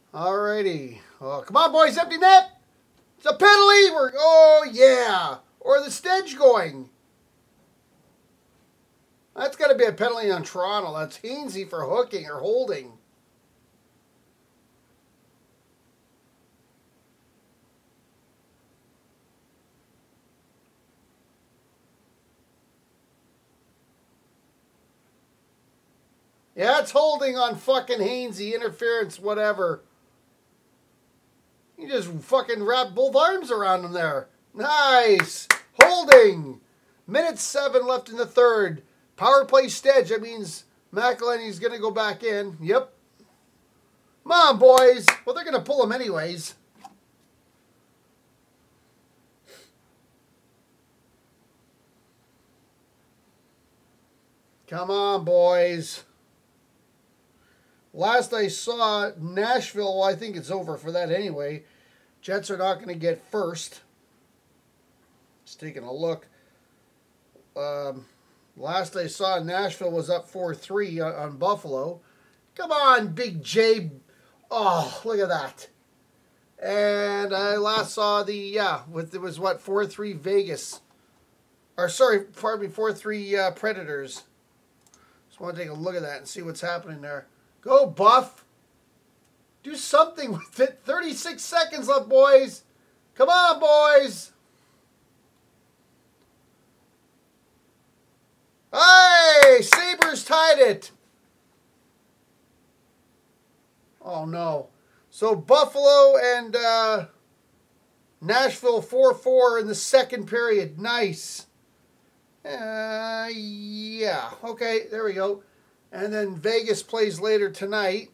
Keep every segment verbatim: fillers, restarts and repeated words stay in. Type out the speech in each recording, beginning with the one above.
Alrighty. Oh, come on, boys. Empty net. It's a penalty. We're, oh, yeah. Or the Stedge going. That's got to be a penalty on Toronto. That's Hainsey for hooking or holding. Yeah, it's holding on fucking Hainsey. Interference, whatever. You just fucking wrap both arms around him there. Nice. Holding. Minute seven left in the third. Power play Stedge. That means McElhinney's going to go back in. Yep. Come on, boys. Well, they're going to pull him anyways. Come on, boys. Last I saw, Nashville, well, I think it's over for that anyway. Jets are not going to get first. Just taking a look. Um, last I saw, Nashville was up four three on, on Buffalo. Come on, Big J. Oh, look at that. And I last saw the, yeah, with it was what, four three Vegas. Or, sorry, pardon me, four three uh, Predators. Just want to take a look at that and see what's happening there. Go, Buff. Do something with it. thirty-six seconds left, boys. Come on, boys. Hey, Sabres tied it. Oh, no. So, Buffalo and uh, Nashville four four in the second period. Nice. Uh, yeah. Okay, there we go. And then Vegas plays later tonight.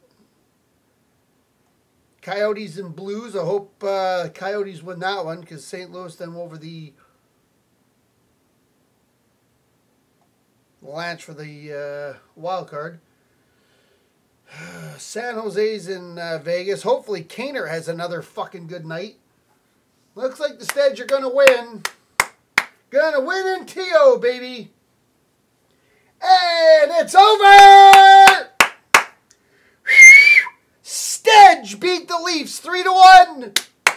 Coyotes and Blues. I hope uh, Coyotes win that one because Saint Louis then over the Lanch for the uh, wild card. San Jose's in uh, Vegas. Hopefully Kaner has another fucking good night. Looks like the Stedge are going to win. Going to win in T O, baby. And it's over! Stedge beat the Leafs three to one.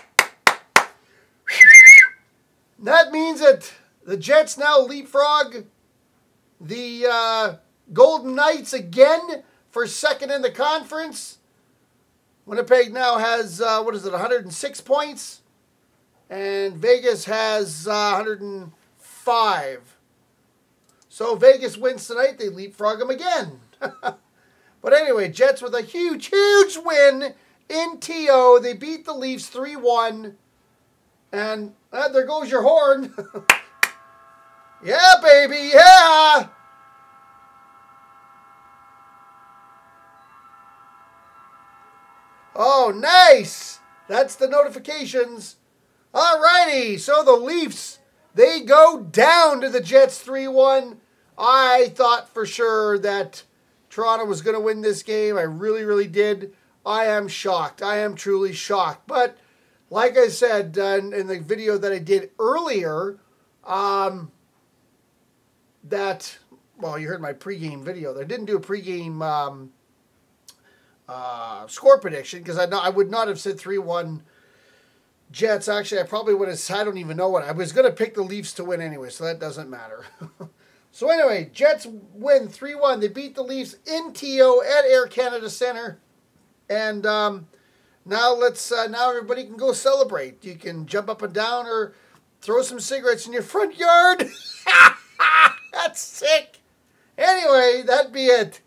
That means that the Jets now leapfrog the uh, Golden Knights again for second in the conference. Winnipeg now has, uh, what is it, one hundred six points. And Vegas has uh, one hundred five. So Vegas wins tonight. They leapfrog them again. But anyway, Jets with a huge, huge win in T O. They beat the Leafs three one. And uh, there goes your horn. Yeah, baby, yeah. Oh, nice. That's the notifications. All righty. So the Leafs, they go down to the Jets three one. I thought for sure that Toronto was going to win this game. I really, really did. I am shocked. I am truly shocked. But like I said uh, in the video that I did earlier, um, that, well, you heard my pregame video. I didn't do a pregame um, uh, score prediction because I, I would not have said three one Jets. Actually, I probably would have, I don't even know what. I was going to pick the Leafs to win anyway, so that doesn't matter. So anyway, Jets win three one. They beat the Leafs in T O at Air Canada Centre. And um, now let's uh, now everybody can go celebrate. You can jump up and down or throw some cigarettes in your front yard. That's sick. Anyway, that'd be it.